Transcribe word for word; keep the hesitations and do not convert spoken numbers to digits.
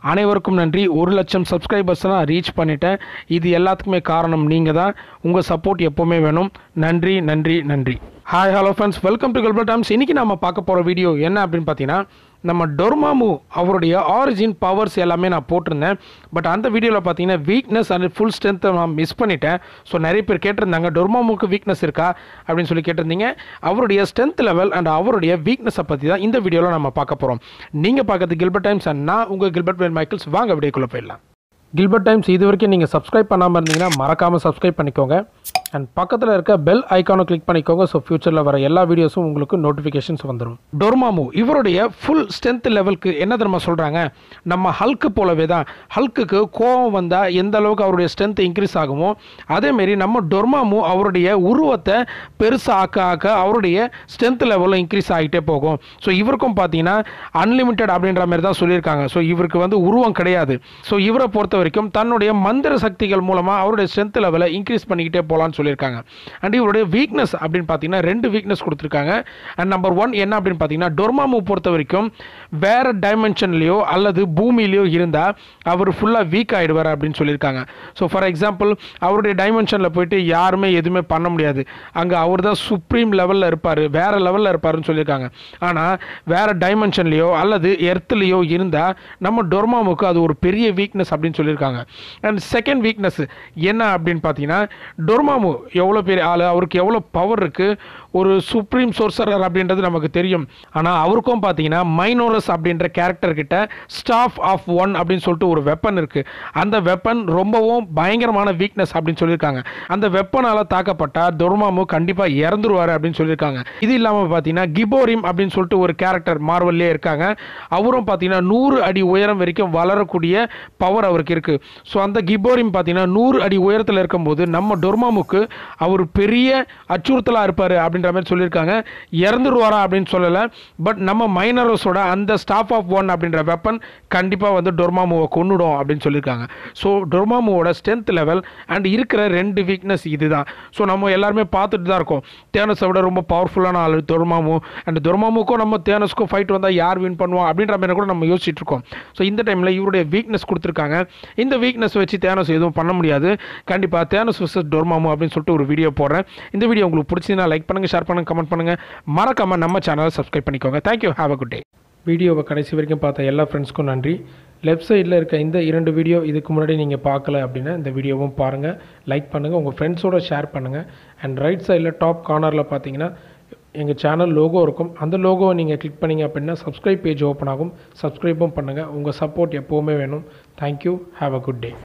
அனைவருக்கும் நன்றி. ஒரு லட்சம் சப்ஸ்கிரைபர்ஸ் நான் ரீச் பண்ணிட்டேன். இது எல்லாத்துக்குமே காரணம் நீங்கள் தான். உங்கள் சப்போர்ட் எப்போவுமே வேணும். நன்றி நன்றி நன்றி. Hi hello friends, welcome to Gilbert Times. இன்றைக்கி நம்ம பார்க்க போகிற வீடியோ என்ன அப்படின்னு பார்த்தீங்கன்னா, நம்ம டொர்மாமு அவருடைய ஆரிஜின் பவர்ஸ் எல்லாமே நான் போட்டிருந்தேன். பட் அந்த வீடியோவில் பார்த்தீங்கன்னா வீக்னஸ் அண்ட் ஃபுல் ஸ்ட்ரென்த்தை நான் மிஸ் பண்ணிட்டேன். ஸோ நிறைய பேர் கேட்டிருந்தாங்க டொர்மாமுக்கு வீக்னஸ் இருக்கா அப்படின்னு சொல்லி கேட்டிருந்தீங்க. அவருடைய ஸ்ட்ரென்த் லெவல் அண்ட் அவருடைய வீக்னஸை பற்றி தான் இந்த வீடியோவில் நம்ம பார்க்க போகிறோம். நீங்கள் பார்க்கறது கில்பர்ட் டைம்ஸ் அண்ட் நான் உங்கள் கில்பர்ட் வேல் மைக்கேல்ஸ். வாங்க வீடியோக்குள்ளே போயிடலாம். கில்பர்ட் டைம்ஸ் இது வரைக்கும் நீங்கள் சப்ஸ்கிரைப் பண்ணாமல் இருந்தீங்கன்னா மறக்காமல் சப்ஸ்கிரைப் பண்ணிக்கோங்க. அண்ட் பக்கத்தில் இருக்க பெல் ஐக்கானை கிளிக் பண்ணிக்கோங்க. ஸோ ஃபியூச்சரில் வர எல்லா வீடியோஸும் உங்களுக்கு நோட்டிஃபிகேஷன்ஸ் வந்துடும். டொர்மாமு இவருடைய ஃபுல் ஸ்ட்ரென்த் லெவலுக்கு என்ன தெரியுமா சொல்கிறாங்க, நம்ம ஹல்க்கு போலவே தான். ஹல்க்குக்கு கோவம் வந்தால் எந்த அளவுக்கு அவருடைய ஸ்ட்ரென்த் இன்க்ரீஸ் ஆகுமோ அதேமாரி நம்ம டொர்மாமு அவருடைய உருவத்தை பெருசாக ஆக்க ஆக்க அவருடைய ஸ்ட்ரென்த் லெவலும் இன்க்ரீஸ் ஆகிட்டே போகும். ஸோ இவருக்கும் பார்த்தீங்கன்னா அன்லிமிட்டெட் அப்படின்ற மாதிரி தான் சொல்லியிருக்காங்க. ஸோ இவருக்கு வந்து உருவம் கிடையாது. ஸோ இவரை பொறுத்த வரைக்கும் தன்னுடைய மந்திர சக்திகள் மூலமாக அவருடைய ஸ்ட்ரென்த் லெவலை இன்க்ரீஸ் பண்ணிக்கிட்டே போகலான்னு சொல்லியிருக்காங்க. அண்ட் இவருடைய வீக்னஸ் அப்படின்னு பார்த்தீங்கன்னா ரெண்டு வீக்னஸ் கொடுத்துருக்காங்க. அண்ட் நம்பர் ஒன் என்ன அப்படின்னு பார்த்தீங்கன்னா, டொர்மாமு பொறுத்த வரைக்கும் வேற டைமென்ஷன்லையோ அல்லது பூமியிலையோ இருந்தால் அவர் ஃபுல்லாக வீக் ஆகிடுவார் அப்படின்னு சொல்லியிருக்காங்க. ஸோ ஃபார் எக்ஸாம்பிள் அவருடைய டைமென்ஷனில் போயிட்டு யாருமே எதுவுமே பண்ண முடியாது. அங்கே அவர் தான் சுப்ரீம் லெவலில் இருப்பார், வேற லெவலில் இருப்பாருன்னு சொல்லியிருக்காங்க. ஆனால் வேற டைமென்ஷன்லையோ அல்லது எர்த்லேயோ இருந்தால் நம்ம டொர்மாமுக்கு அது ஒரு பெரிய வீக்னஸ் அப்படின்னு சொல்லியிருக்காங்க. அண்ட் செகண்ட் வீக்னஸ் என்ன அப்படின்னு பார்த்தீங்கன்னா, டொர்மாமு எவ்வளோ பெரிய ஆள், அவருக்கு எவ்வளோ பவர் இருக்குது, ஒரு சுப்ரீம் சோர்சரர் அப்படின்றது நமக்கு தெரியும். ஆனால் அவருக்கும் பார்த்தீங்கன்னா மைனோரஸ் அப்படின்ற கேரக்டர் கிட்ட ஸ்டாஃப் ஆஃப் ஒன் அப்படின்னு சொல்லிட்டு ஒரு வெப்பன் இருக்குது. அந்த வெப்பன் ரொம்பவும் பயங்கரமான வீக்னஸ் அப்படின்னு சொல்லியிருக்காங்க. அந்த வெப்பனால் தாக்கப்பட்டால் டொர்மாமு கண்டிப்பாக இறந்துருவார் அப்படின்னு சொல்லியிருக்காங்க. இது இல்லாமல் பார்த்தீங்கன்னா கிபோரிம் அப்படின்னு சொல்லிட்டு ஒரு கேரக்டர் மார்வல்லே இருக்காங்க. அவரும் பார்த்தீங்கன்னா நூறு அடி உயரம் வரைக்கும் வளரக்கூடிய பவர் அவருக்கு இருக்குது. ஸோ அந்த கிபோரிம் பார்த்தீங்கன்னா நூறு அடி உயரத்தில் இருக்கும்போது நம்ம டொர்மாமுக்கு அவர் பெரிய அச்சுறுத்தலாக இருப்பார் அப்படின்ற மாதிரி சொல்லியிருக்காங்க. இறந்துருவாரா அப்படின்னு சொல்லலை. பட் நம்ம மைனரோஸோட அந்த ஸ்டாஃப் ஆஃப் ஒன் அப்படின்ற வெப்பன் கண்டிப்பாக வந்து டொர்மாமுவை கொன்னுடும் அப்படின்னு சொல்லியிருக்காங்க. ஸோ டொர்மாமுவோட ஸ்ட்ரென்த் லெவல் அண்ட் இருக்கிற ரெண்டு வீக்னஸ் இதுதான். ஸோ நம்ம எல்லாருமே பார்த்துட்டு தான் இருக்கோம். தேனஸை விட ரொம்ப பவர்ஃபுல்லான ஆள் டொர்மாமு. அண்ட் டொர்மாமுக்கும் நம்ம தேனஸுக்கும் ஃபைட் வந்தால் யார் வின் பண்ணுவோம் அப்படின்ற மாதிரி கூட நம்ம யோசிச்சுட்டு இருக்கோம். ஸோ இந்த டைமில் இவருடைய வீக்னஸ் கொடுத்துருக்காங்க. இந்த வீக்னஸ் வச்சு தேனஸ் எதுவும் பண்ண முடியாது. கண்டிப்பாக தேனஸ் வர்சஸ் டொர்மாமு அப்படின்னு சொல்லிட்டு ஒரு வீடியோ போடுறேன். இந்த வீடியோ உங்களுக்கு பிடிச்சதுன்னா லைக் பண்ணுங்கள், ஷேர் பண்ணுங்கள், கமெண்ட் பண்ணுங்கள். மறக்காமல் நம்ம சேனலை சப்ஸ்கிரைப் பண்ணிக்கோங்க. Thank you, have a good day. வீடியோவை கடைசி வரைக்கும் பார்த்த எல்லா ஃப்ரெண்ட்ஸ்க்கும் நன்றி. லெஃப்ட் சைடில் இருக்க இந்த இரண்டு வீடியோ இதுக்கு முன்னாடி நீங்கள் பார்க்கல அப்படின்னா இந்த வீடியோவும் பாருங்கள், லைக் பண்ணுங்கள், உங்கள் ஃப்ரெண்ட்ஸோடு ஷேர் பண்ணுங்கள். அண்ட் ரைட் சைடில் டாப் கார்னரில் பார்த்தீங்கன்னா எங்கள் சேனல் லோகோ இருக்கும். அந்த லோகோவை நீங்கள் கிளிக் பண்ணிங்க அப்படின்னா சப்ஸ்கிரைப் பேஜ் ஓப்பன் ஆகும். சப்ஸ்கிரைப்பும் பண்ணுங்கள். உங்கள் சப்போர்ட் எப்போவுமே வேணும். Thank you, have a good day.